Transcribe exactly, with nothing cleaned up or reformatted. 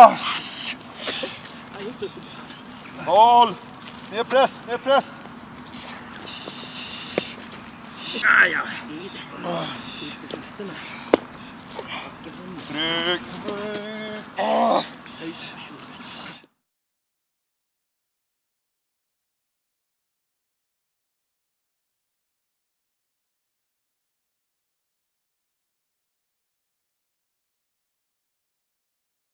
Åh! Hold! Mer press, mer press! Ja, ja. Lite fäste med. Tryck!